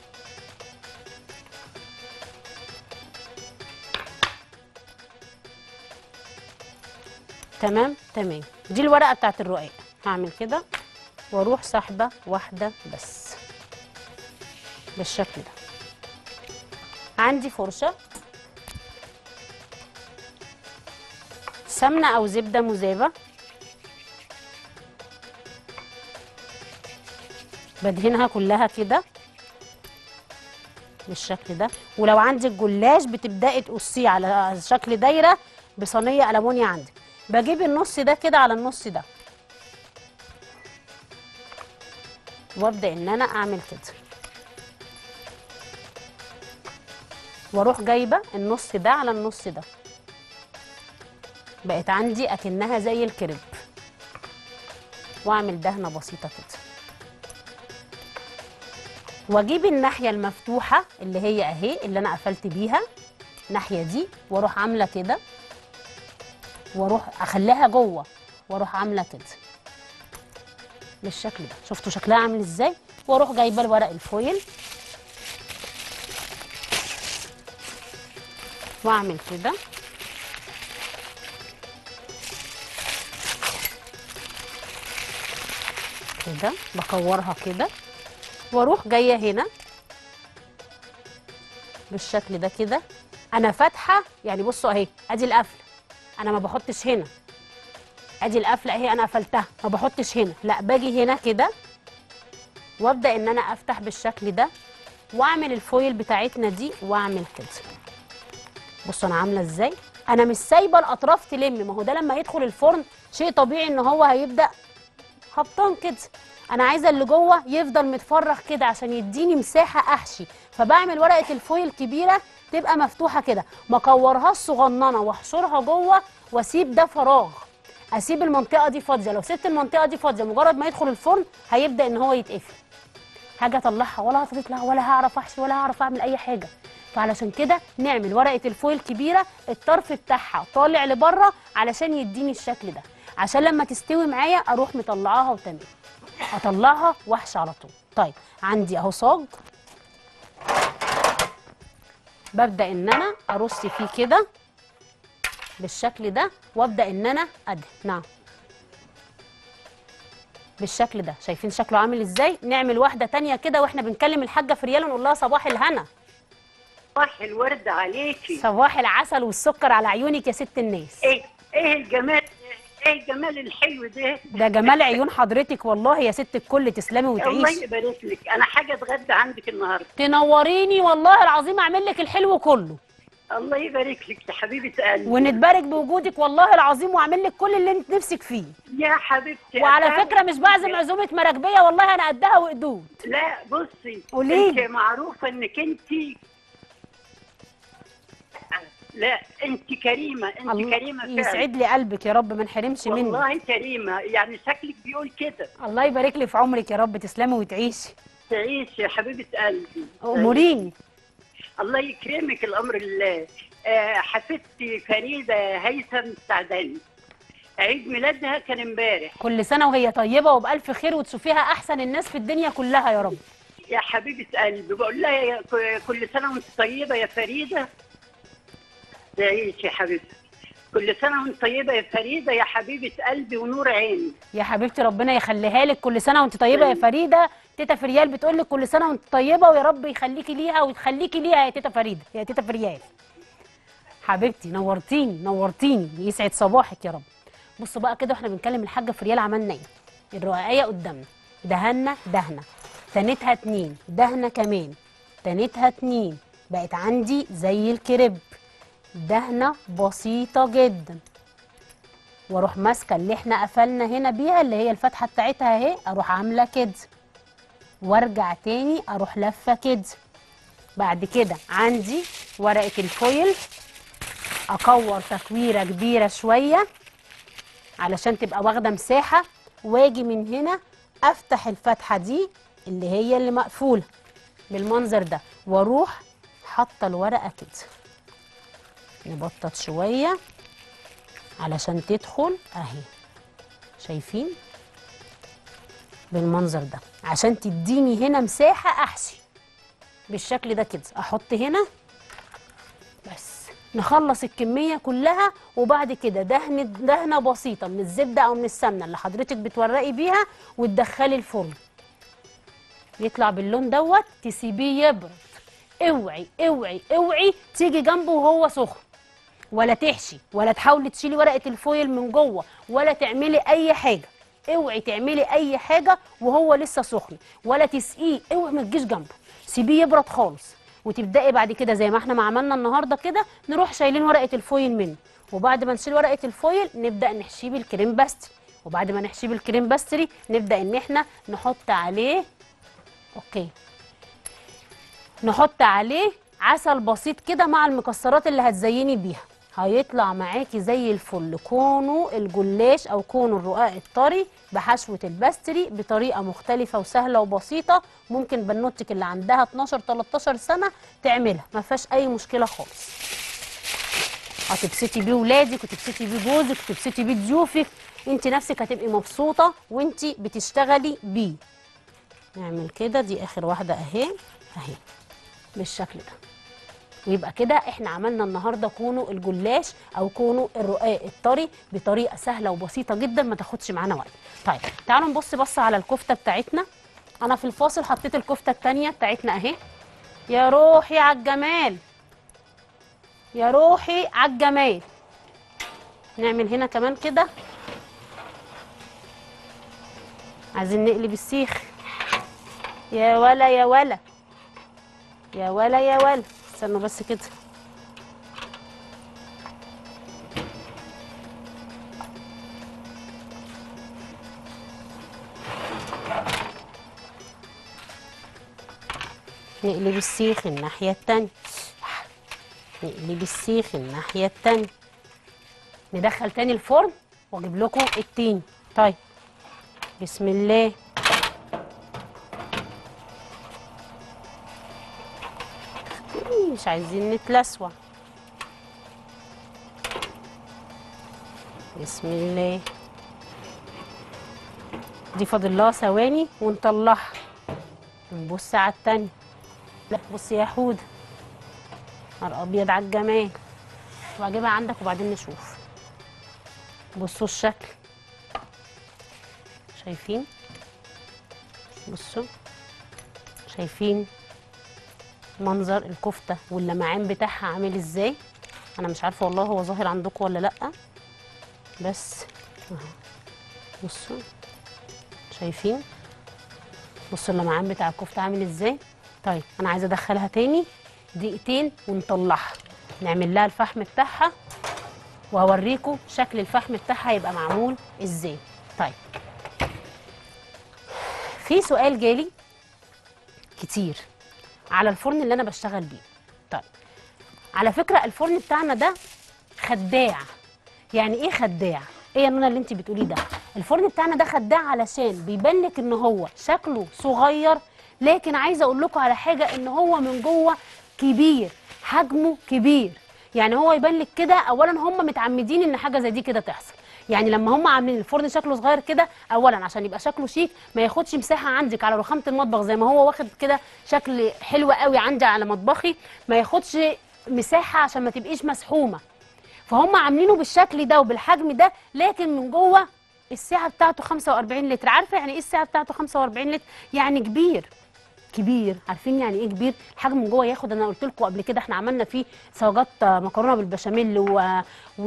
تمام تمام. دي الورقه بتاعت الرقاق. هعمل كده واروح سحبه واحده بس بالشكل ده. عندي فرشه سمنه او زبده مذابه، بدهنها كلها كده بالشكل ده. ولو عندك جلاش بتبداي تقصيه على شكل دايره بصينيه ألمونيا عندك. بجيب النص ده كده على النص ده وابدا ان انا اعمل كده، واروح جايبه النص ده على النص ده. بقت عندي اكنها زي الكريب، واعمل دهنه بسيطه كده. واجيب الناحيه المفتوحه اللي هي اهي اللي انا قفلت بيها الناحيه دي، واروح عامله كده، واروح اخليها جوه، واروح عامله كده بالشكل ده. شفتوا شكلها عامل ازاي؟ واروح جايبه الورق الفويل واعمل كده كده، بكورها كده، واروح جايه هنا بالشكل ده كده. انا فاتحه يعني، بصوا اهي ادي القفله، انا ما بحطش هنا، ادي القفله اهي انا قفلتها، ما بحطش هنا، لا باجي هنا كده وابدا ان انا افتح بالشكل ده واعمل الفويل بتاعتنا دي واعمل كده. بصوا انا عامله ازاي، انا مش سايبه الاطراف تلم، ما هو ده لما يدخل الفرن شيء طبيعي ان هو هيبدا هبطان كده. انا عايزه اللي جوه يفضل متفرغ كده عشان يديني مساحه احشي، فبعمل ورقه الفويل كبيره تبقى مفتوحه كده، ما اكورهاش صغننه واحشرها جوه واسيب ده فراغ، اسيب المنطقه دي فاضيه. لو سبت المنطقه دي فاضيه مجرد ما يدخل الفرن هيبدا ان هو يتقفل، حاجه اطلعها ولا هتطلع ولا هعرف احشي ولا هعرف اعمل اي حاجه. فعلشان كده نعمل ورقه الفويل كبيره الطرف بتاعها طالع لبره علشان يديني الشكل ده، عشان لما تستوي معايا اروح مطلعاها وتمام، اطلعها واحشي على طول. طيب عندي اهو صاج، ببدا ان انا ارص فيه كده بالشكل ده وابدا ان انا ادهن. نعم بالشكل ده، شايفين شكله عامل ازاي؟ نعمل واحده تانية كده واحنا بنكلم الحاجه فريال ونقول لها صباح الهنا. صباح الورد عليكي. صباح العسل والسكر على عيونك يا ست الناس. ايه ايه الجمال، ايه الجمال الحلو ده. ده جمال عيون حضرتك والله يا ست الكل، تسلمي الله وتعيشي. يبارك لك، انا حاجه اتغدى عندك النهارده. تنوريني والله العظيم، اعمل لك الحلو كله. الله يبارك لك يا حبيبه قلبي. ونتبارك بوجودك والله العظيم، واعمل لك كل اللي انت نفسك فيه. يا حبيبتي. وعلى فكره مش بعزم عزومه مراكبيه، والله انا قدها وقدود. لا بصي، قوليلي. انت معروفه انك انت، لا انت كريمه، انت الله كريمه فعلا. يسعد لي قلبك يا رب، ما نحرمش منك. والله كريمه، يعني شكلك بيقول كده. الله يبارك لي في عمرك يا رب، تسلمي وتعيشي. تعيشي يا حبيبه قلبي. اموريني. الله يكرمك، الامر لله. آه حفيدتي فريده هيثم السعداني، عيد ميلادها كان امبارح. كل سنه وهي طيبه وبالف خير وتشوفيها احسن الناس في الدنيا كلها يا رب. يا حبيبه قلبي، بقول لها يا كل سنه وانت طيبه يا فريده. تعيشي يا حبيبتي، كل سنه وانت طيبه يا فريده يا حبيبه قلبي ونور عيني. يا حبيبتي ربنا يخليها لك، كل سنه وانت طيبه يا فريده. تيتا فريال بتقول لك كل سنه وانت طيبه، ويا رب يخليكي ليها وتخليكي ليها يا تيتا فريده يا تيتا فريال. حبيبتي نورتيني نورتيني، يسعد صباحك يا رب. بصوا بقى كده واحنا بنكلم الحاجه فريال عملنا ايه؟ الرقاقيه قدامنا، دهنا دهنه، تنتها اتنين، دهنه كمان، تنتها اتنين، بقت عندي زي الكريب، دهنه بسيطه جدا. واروح ماسكه اللي احنا قفلنا هنا بيها اللي هي الفتحه بتاعتها اهي، اروح عامله كده وارجع تاني اروح لفه كده. بعد كده عندي ورقه الفويل، اكور تكويره كبيره شويه علشان تبقى واخده مساحه، واجي من هنا افتح الفتحه دي اللي هي اللي مقفوله بالمنظر ده، واروح حاطه الورقه كده، نبطط شويه علشان تدخل اهي، شايفين بالمنظر ده، عشان تديني هنا مساحه احشي بالشكل ده كده. احط هنا بس، نخلص الكميه كلها، وبعد كده دهنه دهنه بسيطه من الزبده او من السمنه اللي حضرتك بتورقي بيها وتدخلي الفرن، يطلع باللون دوت، تسيبيه يبرد. اوعي اوعي اوعي تيجي جنبه وهو سخن، ولا تحشي ولا تحاولي تشيلي ورقه الفويل من جوه ولا تعملي اي حاجه. اوعي تعملي اي حاجه وهو لسه سخن، ولا تسقيه، اوعي ما تجيش جنبه، سيبيه يبرد خالص. وتبداي بعد كده زي ما احنا ما عملنا النهارده كده، نروح شايلين ورقه الفويل منه، وبعد ما نشيل ورقه الفويل نبدا نحشيه بالكريم باستري، وبعد ما نحشيه بالكريم باستري نبدا ان احنا نحط عليه اوكي نحط عليه عسل بسيط كده مع المكسرات اللي هتزيني بيها، هيطلع معاكي زي الفل. كونه الجلاش او كونه الرقاق الطري بحشوه الباستري بطريقه مختلفه وسهله وبسيطه، ممكن بنوتك اللي عندها اتناشر تلتاشر سنه تعملها، ما فيهاش اي مشكله خالص. هتبسطي بيه ولادك وتبسطي بيه جوزك وتبسطي بيه ضيوفك، انت نفسك هتبقي مبسوطه وانت بتشتغلي بيه. نعمل كده، دي اخر واحده اهي اهي بالشكل ده، ويبقى كده احنا عملنا النهارده كونو الجلاش او كونو الرقاق الطري بطريقه سهله وبسيطه جدا ما تاخدش معانا وقت. طيب تعالوا نبص بص على الكفته بتاعتنا. انا في الفاصل حطيت الكفته الثانيه بتاعتنا اهي. يا روحي على الجمال، يا روحي على الجمال. نعمل هنا كمان كده. عايزين نقلب السيخ. يا ولا يا ولا يا ولا يا ولا استنوا بس كده. نقلب السيخ الناحية التانية. نقلب السيخ الناحية التانية. ندخل تاني الفرن واجيب لكم التاني. طيب بسم الله. مش عايزين نتلسوع. بسم الله. دي فاضل لها ثواني ونطلعها. نبص على التانية. لا بصي يا حوده، نهار ابيض على الجمال. واجيبها عندك وبعدين نشوف. بصوا الشكل، شايفين؟ بصوا شايفين منظر الكفته واللمعان بتاعها عامل ازاي؟ انا مش عارفه والله هو ظاهر عندكم ولا لا، بس اهو بصوا شايفين؟ بصوا اللمعان بتاع الكفته عامل ازاي؟ طيب انا عايزه ادخلها تاني دقيقتين ونطلعها، نعمل لها الفحم بتاعها وهوريكم شكل الفحم بتاعها يبقى معمول ازاي. طيب في سؤال جالي كتير على الفرن اللي انا بشتغل بيه. طيب على فكره الفرن بتاعنا ده خداع. يعني ايه خداع؟ ايه يا نونا اللي انت بتقوليه ده؟ الفرن بتاعنا ده خداع علشان بيبان لك ان هو شكله صغير، لكن عايزه اقول لكم على حاجه، ان هو من جوه كبير، حجمه كبير. يعني هو يبان لك كده، اولا هم متعمدين ان حاجه زي دي كده تحصل. يعني لما هم عاملين الفرن شكله صغير كده، اولا عشان يبقى شكله شيك، ما ياخدش مساحه عندك على رخامه المطبخ زي ما هو واخد كده شكل حلو قوي عندي على مطبخي، ما ياخدش مساحه عشان ما تبقيش مسحومه. فهم عاملينه بالشكل ده وبالحجم ده، لكن من جوه السعه بتاعته خمسة وأربعين لتر. عارفه يعني ايه السعه بتاعته خمسة وأربعين لتر؟ يعني كبير كبير. عارفين يعني ايه كبير؟ الحجم من جوه ياخد، انا قلت لكم قبل كده احنا عملنا فيه صاجات مكرونه بالبشاميل و...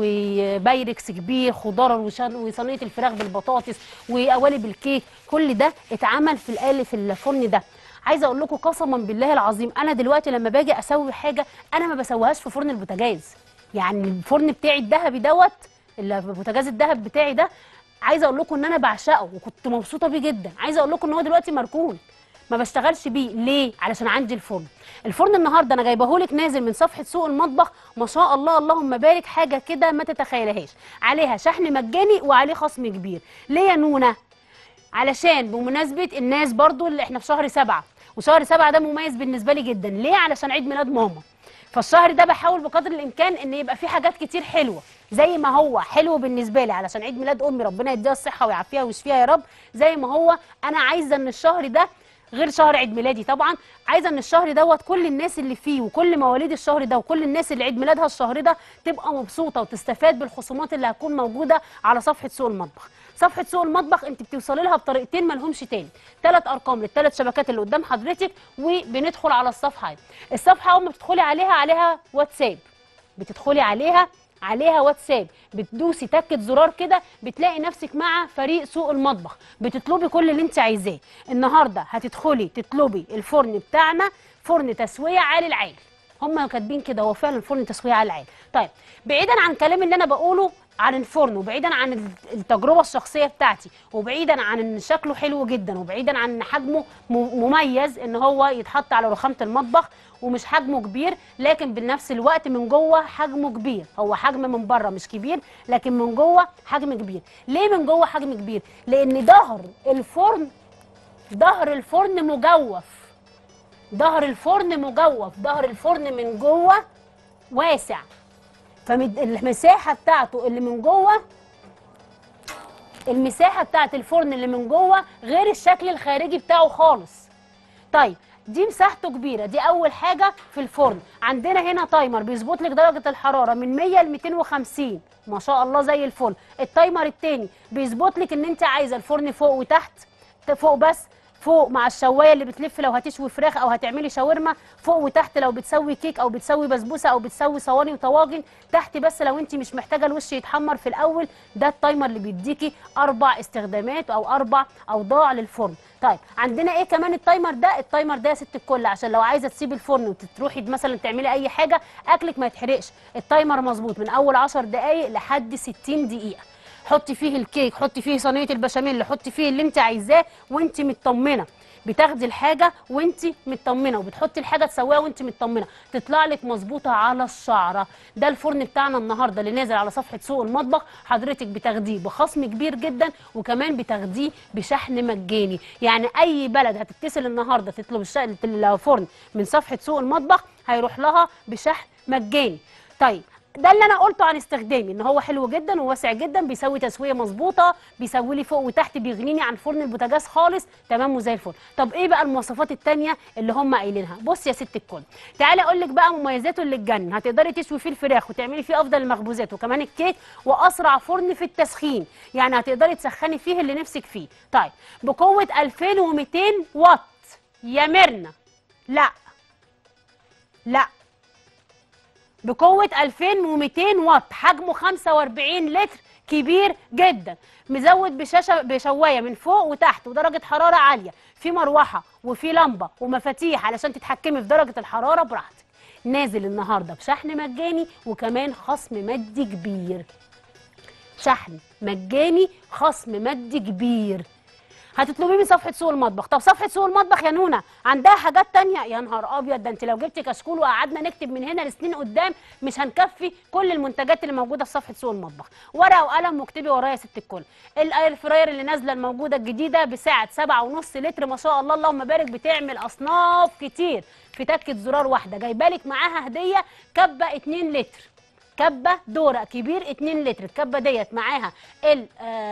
وبايركس كبير، خضار وشن... وصينيه الفراخ بالبطاطس وقوالب الكيك، كل ده اتعمل في الآلة في الفرن ده. عايزه اقول لكم قسما بالله العظيم، انا دلوقتي لما باجي اسوي حاجه انا ما بسويهاش في فرن البوتاجاز. يعني الفرن بتاعي الذهبي دوت، البوتاجاز الذهب بتاعي ده، عايزه اقول لكم ان انا بعشقه وكنت مبسوطه بيه جدا. عايزه اقول لكم ان هو دلوقتي مركون، ما بشتغلش بيه. ليه؟ علشان عندي الفرن. الفرن النهارده انا جايبهولك نازل من صفحه سوق المطبخ، ما شاء الله اللهم بارك، حاجه كده ما تتخيلهاش. عليها شحن مجاني وعليه خصم كبير. ليه يا نونا؟ علشان بمناسبه الناس برضو اللي احنا في شهر سبعة، وشهر سبعة ده مميز بالنسبه لي جدا. ليه؟ علشان عيد ميلاد ماما. فالشهر ده بحاول بقدر الامكان ان يبقى فيه حاجات كتير حلوه، زي ما هو حلو بالنسبه لي علشان عيد ميلاد امي، ربنا يديها الصحه ويعافيها ويشفيها يا رب. زي ما هو انا عايزه ان الشهر ده غير شهر عيد ميلادي طبعا، عايزه ان الشهر دوت كل الناس اللي فيه وكل مواليد الشهر ده وكل الناس اللي عيد ميلادها الشهر ده تبقى مبسوطه وتستفاد بالخصومات اللي هتكون موجوده على صفحه سوق المطبخ. صفحه سوق المطبخ انت بتوصلي لها بطريقتين ما لهمش تاني، ثلاث ارقام للثلاث شبكات اللي قدام حضرتك، وبندخل على الصفحه دي. الصفحه اول ما بتدخلي عليها عليها واتساب، بتدخلي عليها عليها واتساب، بتدوسي تكه زرار كده بتلاقي نفسك مع فريق سوق المطبخ، بتطلبي كل اللي انت عايزاه. النهارده هتدخلي تطلبي الفرن بتاعنا، فرن تسويه عالي العال. هم كاتبين كده، هو فعلا فرن تسويه عالي العال. طيب بعيدا عن الكلام اللي انا بقوله عن الفرن، وبعيدا عن التجربه الشخصيه بتاعتي، وبعيدا عن ان شكله حلو جدا، وبعيدا عن ان حجمه مميز ان هو يتحط على رخامه المطبخ، ومش حجمه كبير لكن بنفس الوقت من جوه حجمه كبير. هو حجم من بره مش كبير لكن من جوه حجم كبير. ليه من جوه حجم كبير؟ لان ظهر الفرن ظهر الفرن مجوف. ظهر الفرن مجوف ظهر الفرن من جوه واسع، فالمساحه بتاعته اللي من جوه، المساحه بتاعت الفرن اللي من جوه غير الشكل الخارجي بتاعه خالص. طيب دي مساحته كبيره، دي اول حاجه في الفرن. عندنا هنا تايمر بيظبط لك درجه الحراره من مية ل ميتين وخمسين، ما شاء الله زي الفل. التايمر التاني بيظبط لك ان انت عايزه الفرن فوق وتحت، فوق بس، فوق مع الشوايه اللي بتلف لو هتشوي فراخ او هتعملي شاورما، فوق وتحت لو بتسوي كيك او بتسوي بسبوسه او بتسوي صواني وطواجن، تحت بس لو انت مش محتاجه الوش يتحمر في الاول. ده التايمر اللي بيديكي اربع استخدامات او اربع اوضاع للفرن. طيب عندنا ايه كمان التايمر ده؟ التايمر ده يا ست الكل عشان لو عايزه تسيبي الفرن وتروحي مثلا تعملي اي حاجه اكلك ما يتحرقش، التايمر مظبوط من اول عشر دقائق لحد ستين دقيقه. حطي فيه الكيك، حطي فيه صينيه البشاميل، حطي فيه اللي انت عايزاه وانت مطمنه. بتاخدي الحاجه وانت مطمنه وبتحطي الحاجه تسويها وانت مطمنه، تطلع لك مظبوطه على الشعره. ده الفرن بتاعنا النهارده اللي نازل على صفحه سوق المطبخ، حضرتك بتاخديه بخصم كبير جدا وكمان بتاخديه بشحن مجاني. يعني اي بلد هتتصل النهارده تطلب الفرن من صفحه سوق المطبخ هيروح لها بشحن مجاني. طيب ده اللي انا قلته عن استخدامي، ان هو حلو جدا وواسع جدا، بيسوي تسويه مظبوطه، بيسوي لي فوق وتحت، بيغنيني عن فرن البوتاجاز خالص، تمام وزي الفل. طب ايه بقى المواصفات الثانيه اللي هم قايلينها؟ بص يا ست الكل، تعالي اقول لك بقى مميزاته اللي تجنن. هتقدري تشوي فيه الفراخ وتعملي فيه افضل المخبوزات وكمان الكيك، واسرع فرن في التسخين، يعني هتقدري تسخني فيه اللي نفسك فيه. طيب بقوه ألفين ومئتين واط يا ميرنا. لا لا بقوة ألفين ومئتين واط، حجمه خمسة وأربعين لتر، كبير جدا، مزود بشاشة بشواية من فوق وتحت ودرجة حرارة عالية، في مروحة وفي لمبة ومفاتيح علشان تتحكمي في درجة الحرارة براحتك. نازل النهاردة بشحن مجاني وكمان خصم مادي كبير. شحن مجاني، خصم مادي كبير. هتطلبيه من صفحه سوق المطبخ. طب صفحه سوق المطبخ يا نونا عندها حاجات تانية؟ يا نهار ابيض، ده انت لو جبتي كشكول وقعدنا نكتب من هنا لسنين قدام مش هنكفي كل المنتجات اللي موجوده في صفحه سوق المطبخ. ورقه وقلم واكتبي ورايا يا ست الكل. الاير فراير اللي نازله الموجوده الجديده بسعه سبعة ونص لتر، ما شاء الله اللهم بارك، بتعمل اصناف كتير في تكه زرار واحده. جايبالك معاها هديه كبه اتنين لتر، كبه دوره كبير اتنين لتر. الكبه ديت معاها ال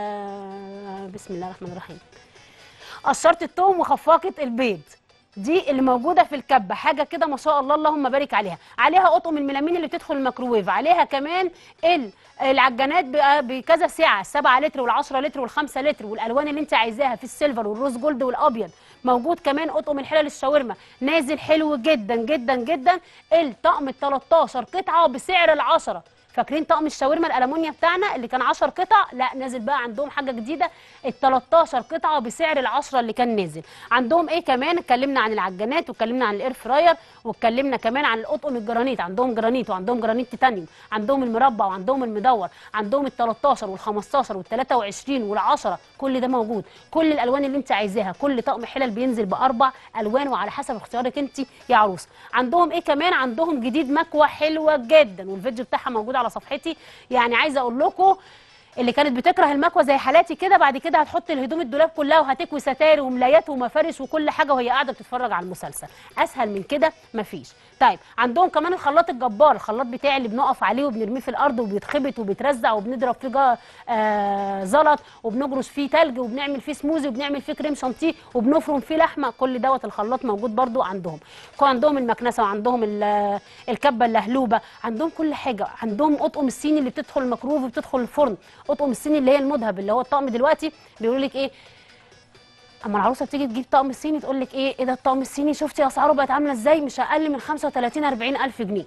آه بسم الله الرحمن الرحيم قشرة الثوم وخفاقة البيض، دي اللي موجوده في الكبه، حاجه كده ما شاء الله اللهم بارك عليها. عليها اطقم الميلامين اللي بتدخل الميكروويف، عليها كمان العجانات بكذا سعه، سبعة لتر والعشرة لتر والخمسة لتر والالوان اللي انت عايزاها، في السيلفر والروز جولد والابيض. موجود كمان اطقم الحلل الشاورما نازل حلو جدا جدا جدا. الطقم ال تلتاشر قطعه بسعر العشرة. فاكرين طقم الشاورما الالمونيا بتاعنا اللي كان عشر قطع؟ لا، نازل بقى عندهم حاجه جديده، ال تلتاشر قطعه بسعر العشرة اللي كان نازل. عندهم ايه كمان؟ اتكلمنا عن العجانات واتكلمنا عن الاير فراير واتكلمنا كمان عن الاطقم الجرانيت. عندهم جرانيت وعندهم جرانيت تيتانيوم، عندهم المربع وعندهم المدور، عندهم ال تلتاشر وال خمستاشر وال تلاتة وعشرين وال عشرة، كل ده موجود. كل الالوان اللي انت عايزاها، كل طقم حلل بينزل باربع الوان وعلى حسب اختيارك انت يا عروسه. عندهم ايه كمان؟ عندهم جديد مكوه حلوه جدا والفيديو بتاعها موجود على صفحتي. يعني عايزه اقول لكم اللي كانت بتكره المكوه زي حالاتي كده، بعد كده هتحط الهدوم الدولاب كلها وهتكوي ستاير وملايات ومفارش وكل حاجه وهي قاعده بتتفرج على المسلسل. اسهل من كده مفيش. طيب عندهم كمان الخلاط الجبار، الخلاط بتاعي اللي بنقف عليه وبنرميه في الارض وبيتخبط وبيترزع وبنضرب فيه آه زلط وبنجرش فيه تلج وبنعمل فيه سموزي وبنعمل فيه كريم شانتيه وبنفرم فيه لحمه. كل دوت الخلاط موجود برده عندهم. عندهم المكنسه وعندهم الكبه اللهلوبه، عندهم كل حاجه. عندهم اطقم الصيني اللي بتدخل الميكرويف وبتدخل الفرن، اطقم الصيني اللي هي المذهب اللي هو الطقم دلوقتي بيقولوا لك ايه، اما العروسه بتيجي تجيب طقم الصيني تقول لك ايه ايه ده الطقم الصيني، شفتي اسعاره بقت عامله ازاي؟ مش اقل من خمسة وتلاتين أربعين الف جنيه.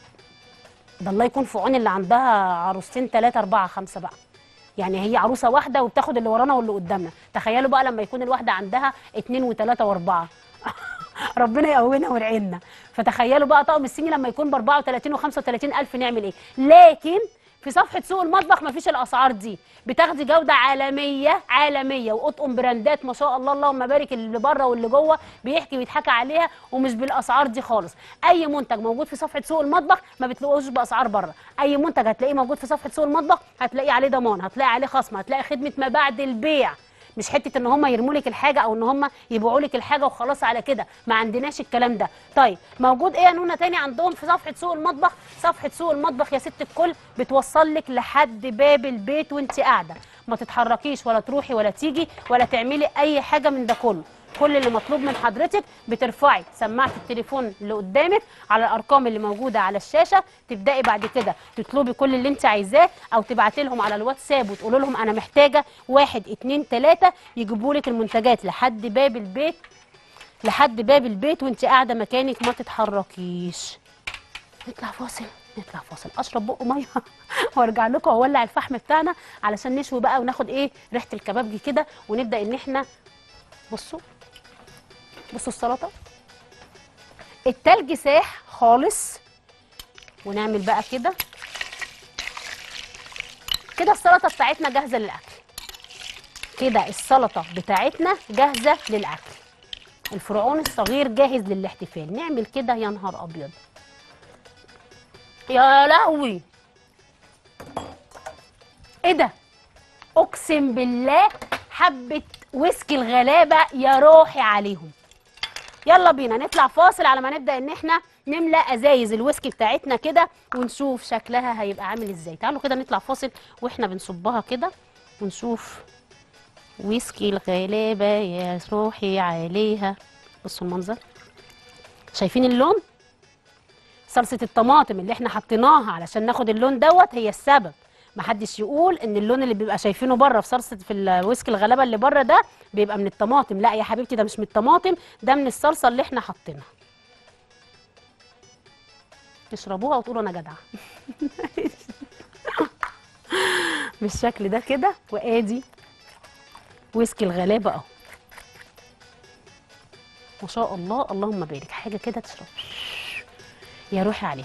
ده الله يكون في عون اللي عندها عروستين ثلاثه اربعه خمسه بقى. يعني هي عروسه واحده وبتاخد اللي ورانا واللي قدامنا، تخيلوا بقى لما يكون الواحده عندها اتنين وثلاثه واربعه. ربنا يقوينا ويرعينا. فتخيلوا بقى طقم الصيني لما يكون ب اربعة وتلاتين وخمسة وتلاتين الف نعمل ايه؟ لكن في صفحه سوق المطبخ مفيش الاسعار دي، بتاخدي جوده عالميه عالميه واطقم براندات ما شاء الله اللهم بارك، اللي بره واللي جوه بيحكي ويتحكى عليها، ومش بالاسعار دي خالص. اي منتج موجود في صفحه سوق المطبخ ما بتلاقوش باسعار بره. اي منتج هتلاقيه موجود في صفحه سوق المطبخ هتلاقيه عليه ضمان، هتلاقي عليه خصم، هتلاقي خدمه ما بعد البيع. مش حته ان هم يرموا لك الحاجه او ان هم يبيعوا لك الحاجه وخلاص على كده، ما عندناش الكلام ده. طيب موجود ايه يا نونا تاني عندهم في صفحه سوق المطبخ؟ صفحه سوق المطبخ يا ست الكل بتوصل لك لحد باب البيت وانت قاعده، ما تتحركيش ولا تروحي ولا تيجي ولا تعملي اي حاجه من ده كله. كل اللي مطلوب من حضرتك بترفعي سماعه التليفون اللي قدامك على الارقام اللي موجوده على الشاشه، تبداي بعد كده تطلبي كل اللي انت عايزاه، او تبعتي لهم على الواتساب وتقولوا لهم انا محتاجه واحد اتنين تلاته، يجيبوا لك المنتجات لحد باب البيت، لحد باب البيت وانت قاعده مكانك ما تتحركيش. نطلع فاصل، نطلع فاصل اشرب بق ميه وارجع لكم واولع الفحم بتاعنا علشان نشوي بقى وناخد ايه ريحه الكبابجي كده، ونبدا ان احنا بصوا بصوا السلطه التلج ساح خالص، ونعمل بقى كده كده السلطه بتاعتنا جاهزه للاكل. كده السلطه بتاعتنا جاهزه للاكل، الفرعون الصغير جاهز للاحتفال. نعمل كده يا نهار ابيض، يا لهوي ايه ده، اقسم بالله حبه ويسكي الغلابه يا روحي عليهم. يلا بينا نطلع فاصل على ما نبدا ان احنا نملى ازايز الويسكي بتاعتنا كده ونشوف شكلها هيبقى عامل ازاي. تعالوا كده نطلع فاصل واحنا بنصبها كده ونشوف ويسكي الغلابه يا روحي عليها. بصوا المنظر، شايفين اللون؟ صلصه الطماطم اللي احنا حطيناها علشان ناخد اللون دوت هي السبب. محدش يقول ان اللون اللي بيبقى شايفينه بره في صلصه في الويسكي الغلابه اللي بره ده بيبقى من الطماطم، لا يا حبيبتي ده مش من الطماطم، ده من الصلصه اللي احنا حاطينها. تشربوها وتقولوا انا جدعه بالشكل ده كده. وادي ويسكي الغلابه اهو ما شاء الله، اللهم بارك، حاجه كده تشرب يا روحي عليها.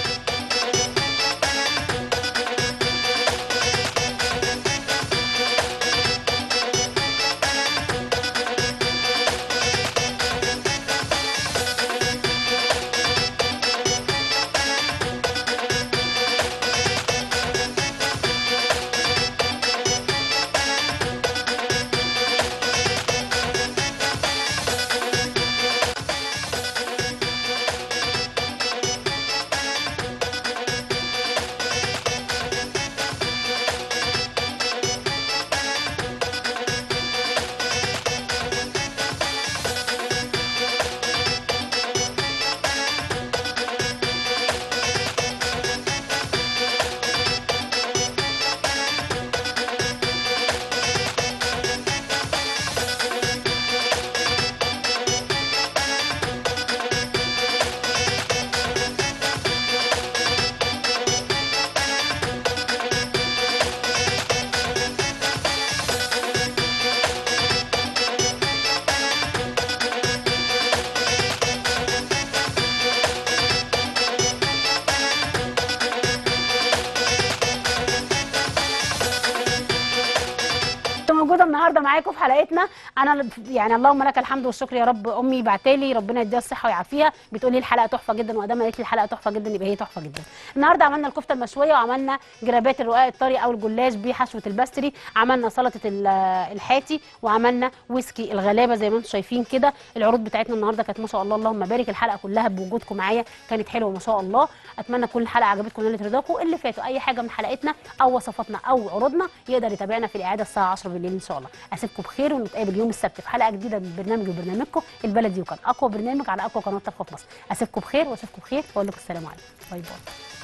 موجوده النهارده معاكم في حلقتنا. انا يعني اللهم لك الحمد والشكر يا رب. امي بعتالي ربنا يديها الصحه ويعافيها، بتقول لي الحلقه تحفه جدا، وادام قالت لي الحلقه تحفه جدا يبقى هي تحفه جدا. النهارده عملنا الكفته المشويه، وعملنا جرابات الرقاق الطري او الجلاش بحشوه البستري، عملنا سلطه الحاتي، وعملنا ويسكي الغلابه زي ما انتم شايفين كده. العروض بتاعتنا النهارده كانت ما شاء الله اللهم بارك، الحلقه كلها بوجودكم معايا كانت حلوه ما شاء الله. اتمنى كل الحلقه عجبتكم ونالت رضاكم. اللي فاتوا اي حاجه من حلقتنا او وصفاتنا او عروضنا يقدر يتابعنا في الاعاده الساعه عشرة بالليل ان شاء الله. اسيبكم بخير ونتقابل يوم السبت في حلقه جديده من برنامج وبرنامجكم البلدي، وكان اقوى برنامج على اقوى قناه طبخ في مصر. اسيبكم بخير واشوفكم بخير واقول لكم السلام عليكم، باي باي.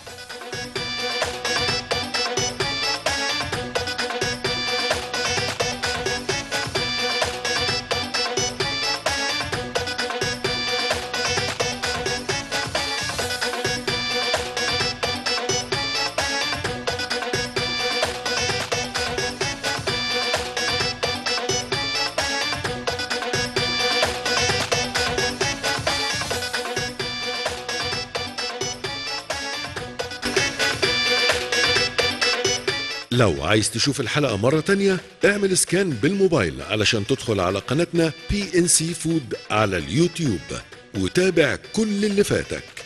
لو عايز تشوف الحلقة مرة تانية اعمل سكان بالموبايل علشان تدخل على قناتنا بي إن سي فود على اليوتيوب وتابع كل اللي فاتك.